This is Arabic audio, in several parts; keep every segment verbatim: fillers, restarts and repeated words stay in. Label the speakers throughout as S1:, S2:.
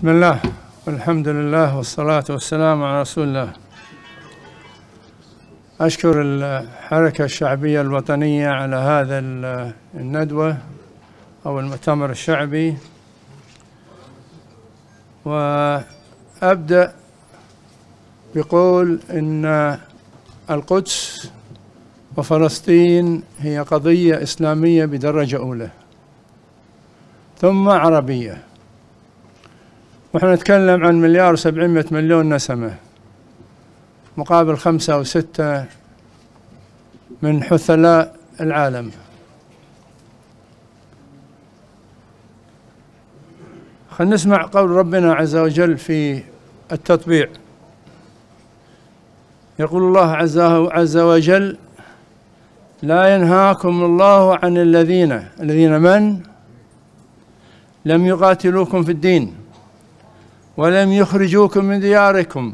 S1: بسم الله والحمد لله والصلاة والسلام على رسول الله. أشكر الحركة الشعبية الوطنية على هذا الندوة أو المؤتمر الشعبي، وأبدأ بقول إن القدس وفلسطين هي قضية إسلامية بدرجة أولى ثم عربية، ونحن نتكلم عن مليار وسبعمائة مليون نسمة مقابل خمسة أو ستة من حثلاء العالم. خلينا نسمع قول ربنا عز وجل في التطبيع. يقول الله عز وجل: لا ينهاكم الله عن الذين الذين من لم يقاتلوكم في الدين ولم يخرجوكم من دياركم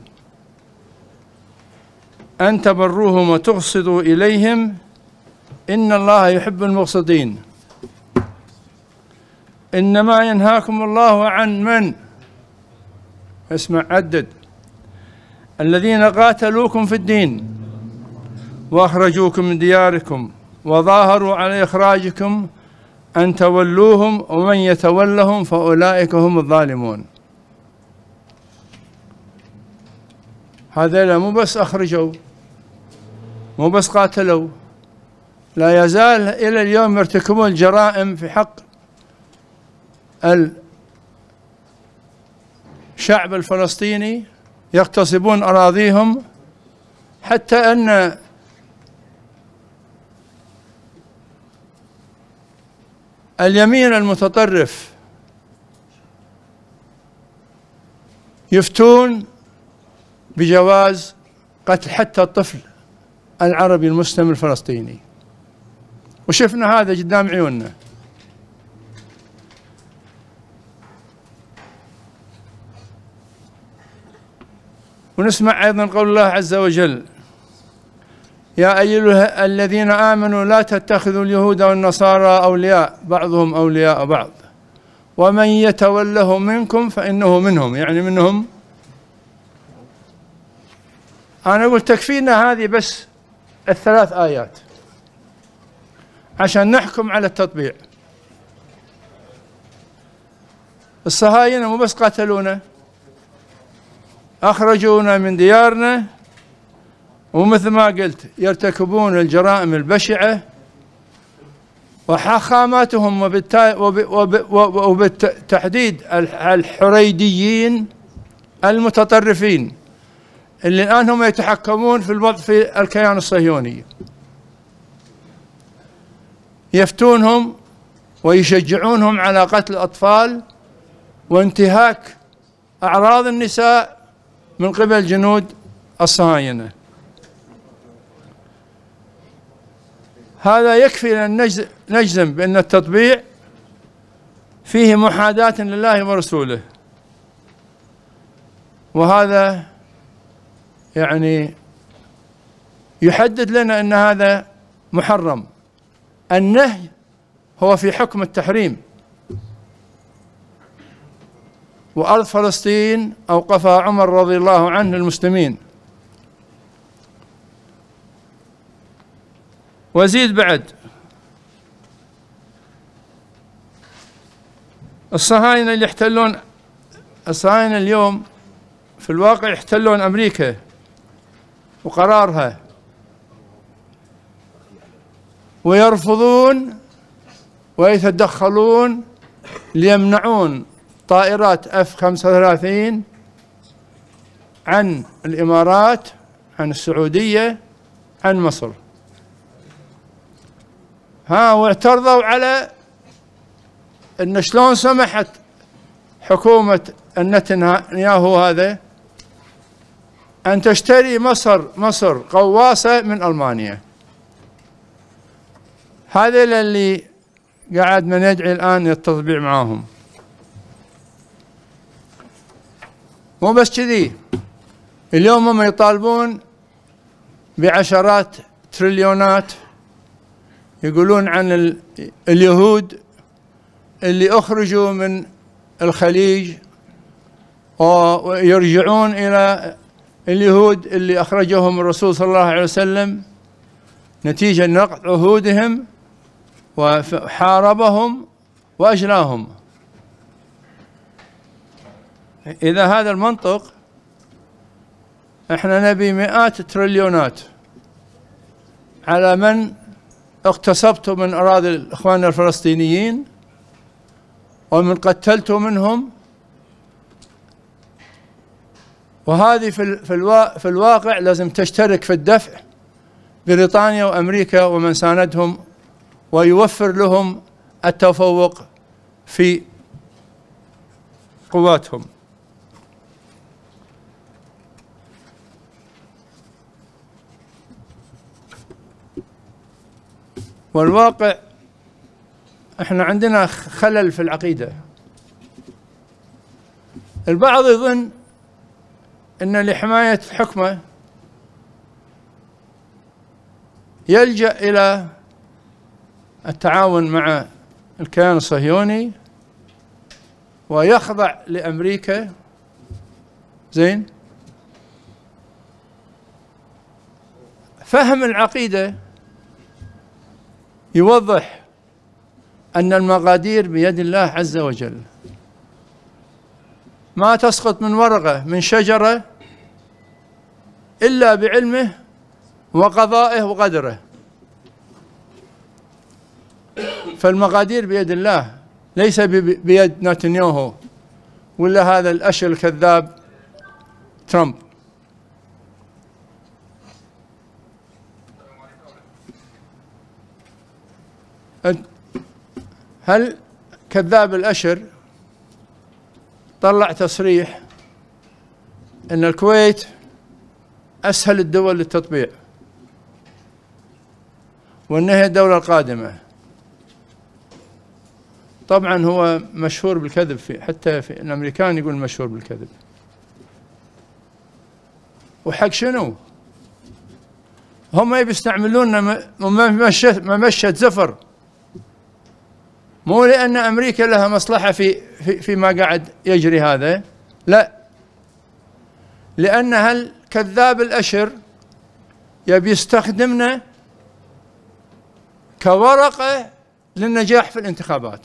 S1: أن تبروهم وتقسطوا إليهم إن الله يحب المقسطين. إنما ينهاكم الله عن من؟ اسمع، عدد: الذين قاتلوكم في الدين وأخرجوكم من دياركم وظاهروا على إخراجكم أن تولوهم ومن يتولهم فأولئك هم الظالمون. هذا مو بس أخرجوا، مو بس قاتلوا، لا يزال إلى اليوم يرتكبون الجرائم في حق الشعب الفلسطيني، يغتصبون أراضيهم، حتى أن اليمين المتطرف يفتون بجواز قتل حتى الطفل العربي المسلم الفلسطيني، وشفنا هذا قدام عيوننا. ونسمع أيضا قول الله عز وجل: يا أيها الذين آمنوا لا تتخذوا اليهود والنصارى أولياء بعضهم أولياء بعض ومن يتولهم منكم فإنه منهم، يعني منهم. أنا أقول تكفينا هذه بس الثلاث آيات عشان نحكم على التطبيع. الصهاينة مو بس قاتلونا، أخرجونا من ديارنا، ومثل ما قلت يرتكبون الجرائم البشعة، وحاخاماتهم وبالتحديد الحريديين المتطرفين اللي الآن هم يتحكمون في الوضع في الكيان الصهيوني، يفتونهم ويشجعونهم على قتل الأطفال وانتهاك أعراض النساء من قبل جنود الصهاينة. هذا يكفي أن نجزم بأن التطبيع فيه محاداة لله ورسوله، وهذا يعني يحدد لنا أن هذا محرم. النهي هو في حكم التحريم، وأرض فلسطين أوقفها عمر رضي الله عنه للمسلمين. وزيد بعد: الصهاينة اللي يحتلون، الصهاينة اليوم في الواقع يحتلون أمريكا وقرارها، ويرفضون ويتدخلون ليمنعون طائرات اف خمسة وثلاثين عن الإمارات، عن السعودية، عن مصر. ها واعترضوا على ان شلون سمحت حكومة نتنياهو هذا أن تشتري مصر مصر قواصة من ألمانيا. هذا اللي قاعد من يدعي الآن للتطبيع معاهم. مو بس كذي، اليوم هم يطالبون بعشرات تريليونات، يقولون عن اليهود اللي أخرجوا من الخليج ويرجعون إلى اليهود اللي أخرجهم الرسول صلى الله عليه وسلم نتيجة نقض عهودهم وحاربهم وأجلاهم. إذا هذا المنطق احنا نبي مئات تريليونات على من اغتصبتم من أراضي الإخوان الفلسطينيين ومن قتلتوا منهم، وهذه في في الواقع لازم تشترك في الدفع بريطانيا وأمريكا ومن ساندهم ويوفر لهم التفوق في قواتهم. والواقع احنا عندنا خلل في العقيدة. البعض يظن ان لحماية حكمه يلجأ الى التعاون مع الكيان الصهيوني ويخضع لأمريكا. زين، فهم العقيدة يوضح أن المقادير بيد الله عز وجل، ما تسقط من ورقة من شجرة إلا بعلمه وقضائه وقدره. فالمقادير بيد الله ليس بيد نتنياهو ولا هذا الأشل الكذاب ترامب. هل كذاب الأشر طلع تصريح أن الكويت أسهل الدول للتطبيع وأنها الدولة القادمة. طبعا هو مشهور بالكذب، في حتى في الأمريكان يقول مشهور بالكذب. وحق شنو؟ هم بيستعملون ممشة زفر، مو لأن أمريكا لها مصلحة في في فيما قاعد يجري هذا، لا، لأن هالكذاب الأشر يبي يستخدمنا كورقة للنجاح في الانتخابات.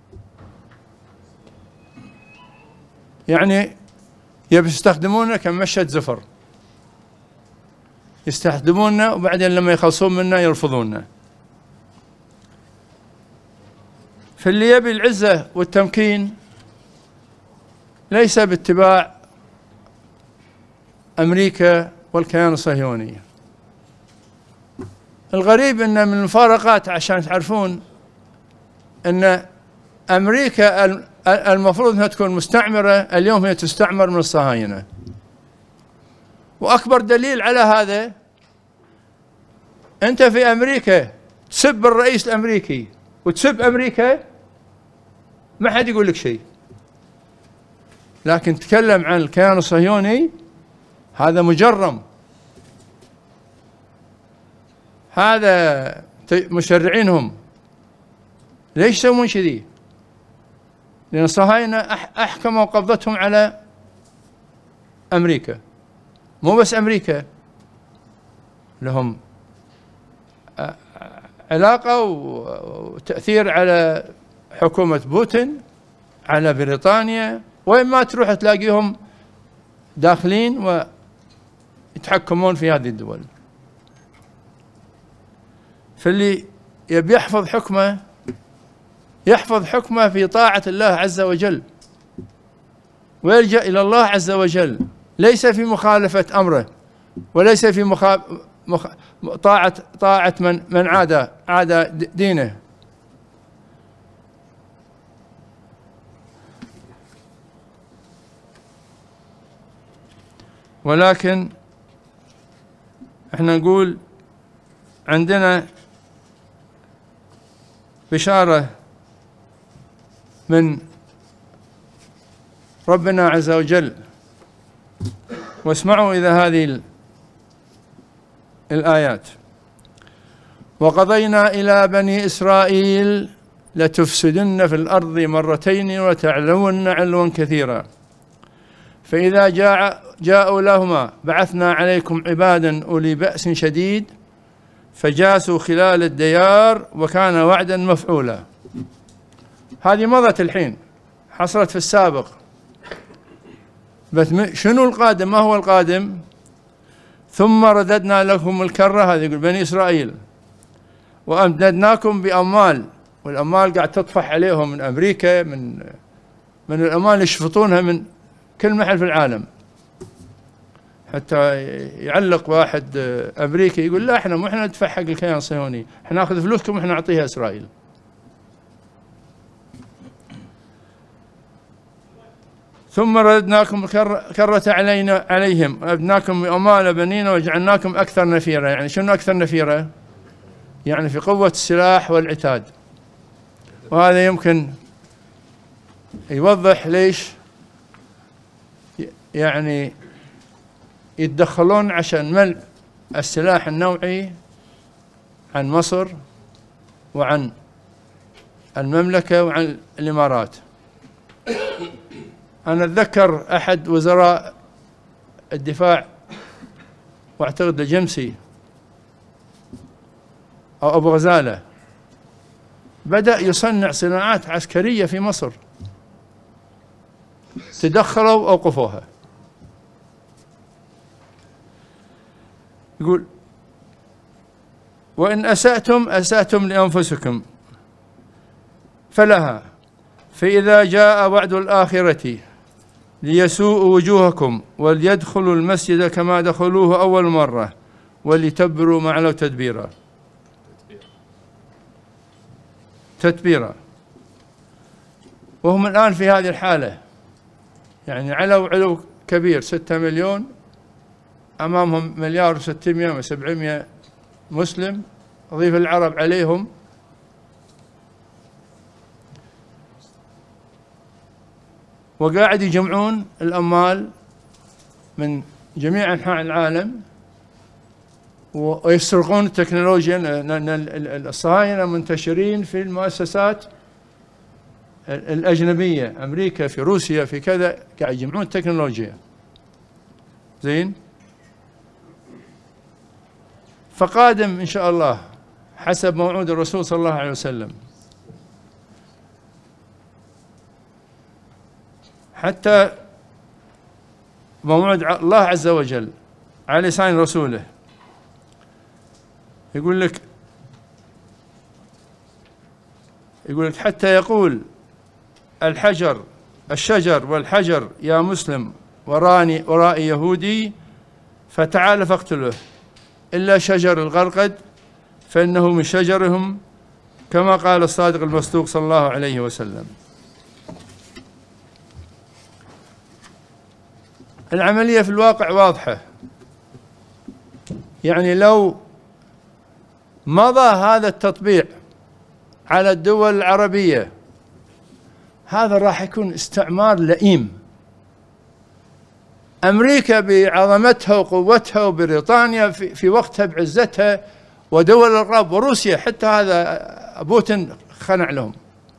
S1: يعني يبي يستخدمونا كمشة زفر، يستخدمونا وبعدين لما يخلصون منا يرفضونا. فاللي يبي العزة والتمكين ليس باتباع أمريكا والكيان الصهيوني. الغريب أن من المفارقات عشان تعرفون أن أمريكا المفروض أنها تكون مستعمرة، اليوم هي تستعمر من الصهاينة. وأكبر دليل على هذا أنت في أمريكا تسب الرئيس الأمريكي وتسب أمريكا ما حد يقول لك شيء، لكن تكلم عن الكيان الصهيوني هذا مجرم. هذا مشرعينهم ليش يسوون كذي؟ لأن الصهاينة أحكموا قبضتهم على أمريكا. مو بس أمريكا، لهم علاقة وتأثير على حكومة بوتين، على بريطانيا، وين ما تروح تلاقيهم داخلين ويتحكمون في هذه الدول. فاللي يبي يحفظ حكمه يحفظ حكمه في طاعة الله عز وجل ويلجأ إلى الله عز وجل، ليس في مخالفة أمره وليس في مخ... مخ... طاعة طاعة من من عاد عاد دينه. ولكن احنا نقول عندنا بشارة من ربنا عز وجل، واسمعوا إذا هذه الآيات: وقضينا إلى بني إسرائيل لتفسدن في الأرض مرتين وتعلون علوا كثيرا فإذا جاء جاءوا لهما بعثنا عليكم عبادا أولي بأس شديد فجاسوا خلال الديار وكان وعدا مفعولا. هذه مضت الحين، حصلت في السابق، بس شنو القادم؟ ما هو القادم؟ ثم رددنا لكم الكرة، هذه يقول بني إسرائيل، وأمددناكم بأموال، والأموال قاعد تطفح عليهم من أمريكا، من من الأموال يشفطونها من كل محل في العالم. حتى يعلق واحد أمريكي يقول لا احنا مو احنا ندفع حق الكيان الصهيوني، احنا ناخذ فلوسكم واحنا نعطيها إسرائيل. ثم رددناكم كرة علينا عليهم وأبدناكم بأموال بنين وجعلناكم أكثر نفيرا. يعني شنو أكثر نفيرا؟ يعني في قوة السلاح والعتاد. وهذا يمكن يوضح ليش يعني يتدخلون عشان منع السلاح النوعي عن مصر وعن المملكة وعن الإمارات. أنا أتذكر أحد وزراء الدفاع، واعتقد الجمسي أو أبو غزالة، بدأ يصنع صناعات عسكرية في مصر، تدخلوا أوقفوها. يقول وإن أسأتم أسأتم لأنفسكم فلها، فإذا جاء وعد الآخرة ليسوءوا وجوهكم وليدخلوا المسجد كما دخلوه أول مرة وليتبروا ما علوا تدبيرا. تتبيرا. وهم الآن في هذه الحالة، يعني علو علو كبير، ستة مليون أمامهم مليار وستمائة وسبعمائة مسلم، أضيف العرب عليهم، وقاعد يجمعون الأموال من جميع أنحاء العالم ويسرقون التكنولوجيا، لأن الصهاينة منتشرين في المؤسسات الأجنبية، أمريكا، في روسيا، في كذا، قاعد يجمعون التكنولوجيا. زين. فقادم إن شاء الله حسب موعود الرسول صلى الله عليه وسلم، حتى موعود الله عز وجل على لسان رسوله يقول لك يقول لك حتى يقول الحجر الشجر والحجر يا مسلم وراني ورائي يهودي فتعال فاقتله إلا شجر الغرقد فإنه من شجرهم كما قال الصادق المصدوق صلى الله عليه وسلم. العملية في الواقع واضحة، يعني لو مضى هذا التطبيع على الدول العربية هذا راح يكون استعمار لئيم. أمريكا بعظمتها وقوتها وبريطانيا في, في وقتها بعزتها ودول الغرب وروسيا، حتى هذا بوتين خنع لهم،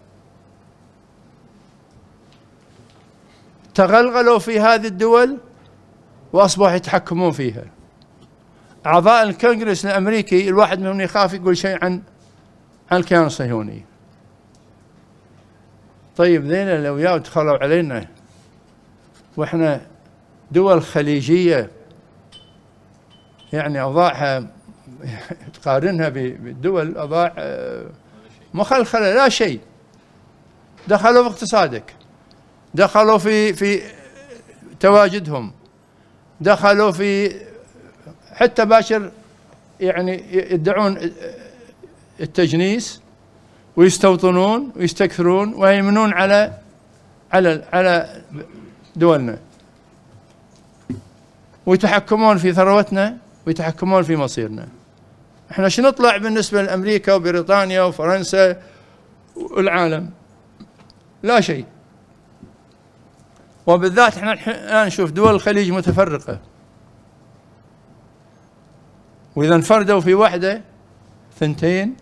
S1: تغلغلوا في هذه الدول وأصبحوا يتحكمون فيها. أعضاء الكونغرس الأمريكي الواحد منهم يخاف يقول شيء عن عن الكيان الصهيوني. طيب ذينا لو ياو دخلوا علينا وإحنا دول خليجية يعني أوضاعها تقارنها بالدول أوضاع مخلخلة لا شيء، دخلوا في اقتصادك، دخلوا في في تواجدهم، دخلوا في حتى باشر يعني يدعون التجنيس ويستوطنون ويستكثرون ويمنون على على على دولنا ويتحكمون في ثروتنا ويتحكمون في مصيرنا. احنا شو نطلع بالنسبة لأمريكا وبريطانيا وفرنسا والعالم؟ لا شيء. وبالذات احنا الآن نشوف دول الخليج متفرقة، وإذا انفردوا في واحدة ثنتين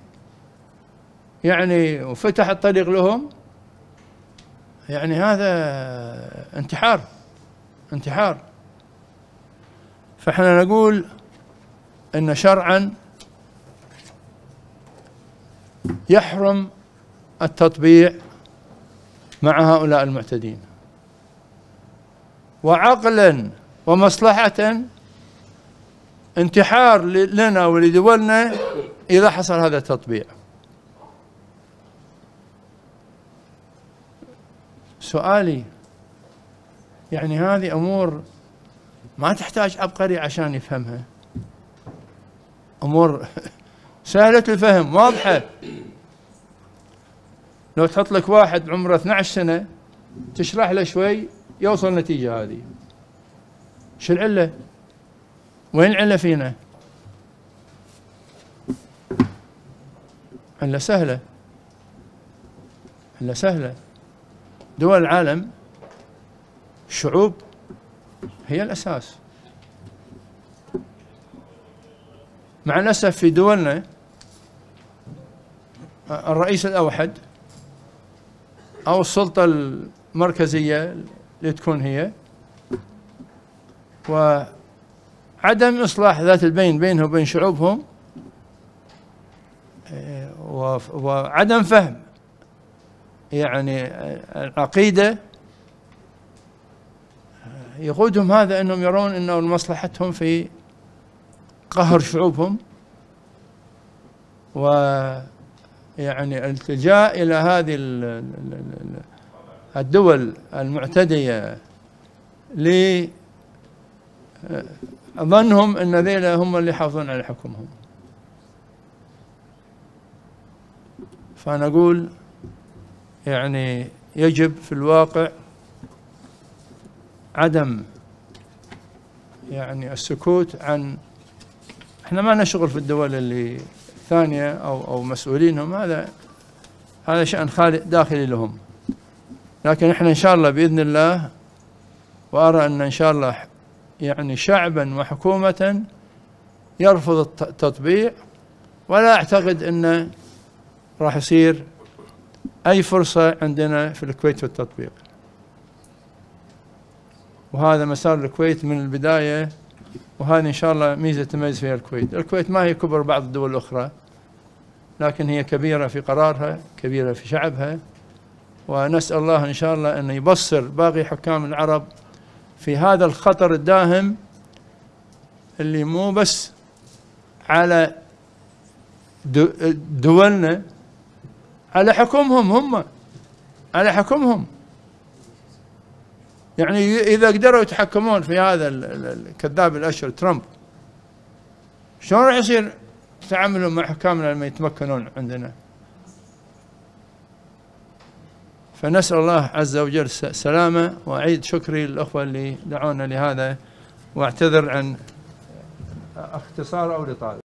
S1: يعني وفتح الطريق لهم، يعني هذا انتحار انتحار. فإحنا نقول إن شرعا يحرم التطبيع مع هؤلاء المعتدين، وعقلا ومصلحة انتحار لنا ولدولنا إذا حصل هذا التطبيع. سؤالي يعني هذه أمور ما تحتاج عبقري عشان يفهمها، أمور سهلة الفهم واضحة. لو تحط لك واحد عمره اثني عشر سنة تشرح له شوي يوصل النتيجة هذه. شو العلة؟ وين العلة فينا؟ علة سهلة، علة سهلة. دول العالم الشعوب هي الأساس. مع الأسف في دولنا الرئيس الأوحد أو السلطة المركزية اللي تكون هي، وعدم إصلاح ذات البين بينهم وبين شعوبهم، وعدم فهم يعني العقيدة يقودهم هذا أنهم يرون أنه مصلحتهم في قهر شعوبهم، ويعني الالتجاء إلى هذه الدول المعتدية لظنهم أن ذيلا هم اللي يحافظون على حكمهم. فنقول يعني يجب في الواقع عدم يعني السكوت عن، احنا ما نشغل في الدول اللي ثانية او او مسؤولينهم، هذا هذا شأن داخلي لهم. لكن احنا ان شاء الله باذن الله، وارى ان ان شاء الله يعني شعبا وحكومة يرفض التطبيع، ولا اعتقد انه راح يصير اي فرصة عندنا في الكويت في التطبيق. وهذا مسار الكويت من البداية، وهذه إن شاء الله ميزة تميز فيها الكويت. الكويت ما هي كبر بعض الدول الأخرى، لكن هي كبيرة في قرارها، كبيرة في شعبها، ونسأل الله إن شاء الله أن يبصر باقي حكام العرب في هذا الخطر الداهم اللي مو بس على دولنا، على حكمهم هم، على حكمهم. يعني إذا قدروا يتحكمون في هذا الكذاب الأشر ترامب، شلون راح يصير تعاملهم مع حكامنا لما يتمكنون عندنا؟ فنسأل الله عز وجل السلامة، وأعيد شكري للأخوة اللي دعونا لهذا، واعتذر عن اختصار أو إطالة.